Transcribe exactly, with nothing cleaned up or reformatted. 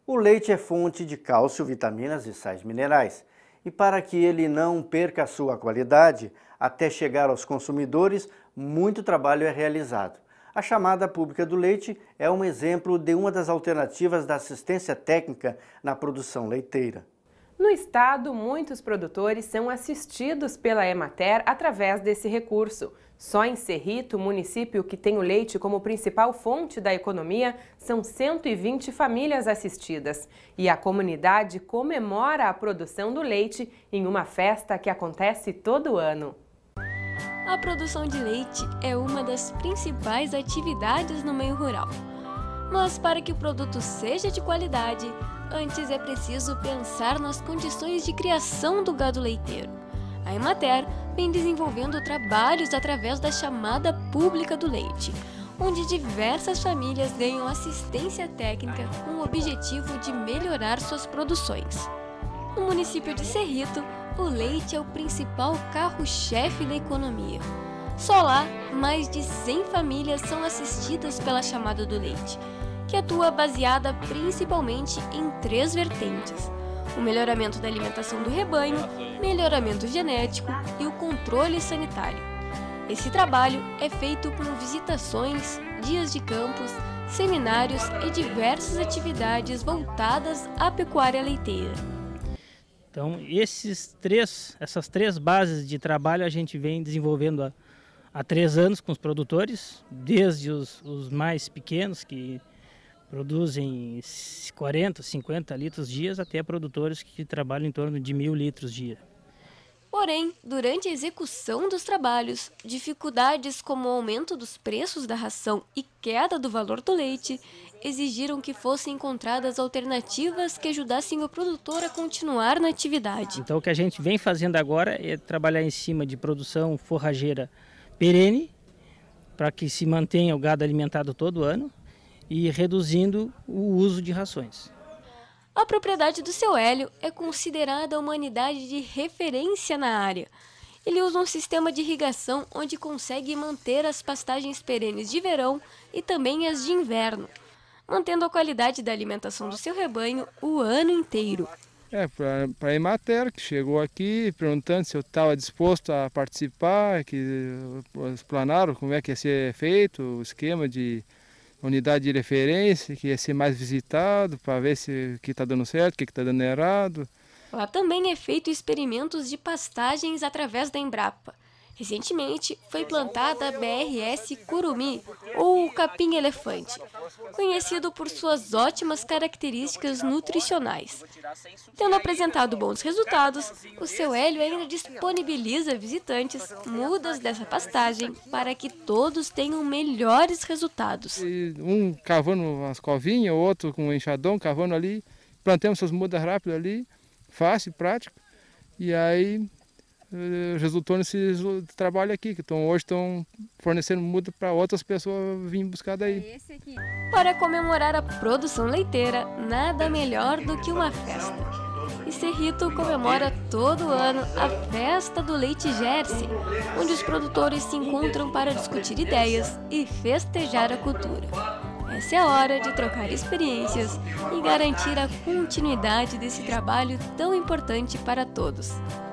O leite é fonte de cálcio, vitaminas e sais minerais. E para que ele não perca a sua qualidade, até chegar aos consumidores, muito trabalho é realizado. A chamada pública do leite é um exemplo de uma das alternativas da assistência técnica na produção leiteira. No estado, muitos produtores são assistidos pela Emater através desse recurso. Só em Cerrito, município que tem o leite como principal fonte da economia, são cento e vinte famílias assistidas. E a comunidade comemora a produção do leite em uma festa que acontece todo ano. A produção de leite é uma das principais atividades no meio rural. Mas para que o produto seja de qualidade, antes é preciso pensar nas condições de criação do gado leiteiro. A Emater vem desenvolvendo trabalhos através da chamada pública do leite, onde diversas famílias ganham assistência técnica com o objetivo de melhorar suas produções. No município de Cerrito, o leite é o principal carro-chefe da economia. Só lá, mais de cem famílias são assistidas pela chamada do leite, que atua baseada principalmente em três vertentes: o melhoramento da alimentação do rebanho, melhoramento genético e o controle sanitário. Esse trabalho é feito com visitações, dias de campos, seminários e diversas atividades voltadas à pecuária leiteira. Então, esses três, essas três bases de trabalho a gente vem desenvolvendo há, há três anos com os produtores, desde os, os mais pequenos, que produzem quarenta, cinquenta litros dia, até produtores que trabalham em torno de mil litros dia. Porém, durante a execução dos trabalhos, dificuldades como o aumento dos preços da ração e queda do valor do leite exigiram que fossem encontradas alternativas que ajudassem o produtor a continuar na atividade. Então, o que a gente vem fazendo agora é trabalhar em cima de produção forrageira perene, para que se mantenha o gado alimentado todo ano, e reduzindo o uso de rações. A propriedade do seu Hélio é considerada uma unidade de referência na área. Ele usa um sistema de irrigação onde consegue manter as pastagens perenes de verão e também as de inverno, mantendo a qualidade da alimentação do seu rebanho o ano inteiro. É, para a Emater, que chegou aqui perguntando se eu estava disposto a participar, que explanaram como é que ia ser feito o esquema de unidade de referência, que ia ser mais visitado para ver se o que está dando certo, o que está dando errado. Lá também é feito experimentos de pastagens através da Embrapa. Recentemente foi plantada a B R S Curumi, ou capim-elefante, conhecido por suas ótimas características nutricionais. Tendo apresentado bons resultados, o seu Hélio ainda disponibiliza a visitantes mudas dessa pastagem para que todos tenham melhores resultados. E um cavando umas covinhas, o outro com um enxadão cavando ali, plantamos essas mudas rápidas ali, fácil, prático, e aí resultou nesse trabalho aqui, que então, hoje estão fornecendo muda para outras pessoas virem buscar daí. Para comemorar a produção leiteira, nada melhor do que uma festa. E Cerrito comemora todo ano a Festa do Leite Jersey, onde os produtores se encontram para discutir ideias e festejar a cultura. Essa é a hora de trocar experiências e garantir a continuidade desse trabalho tão importante para todos.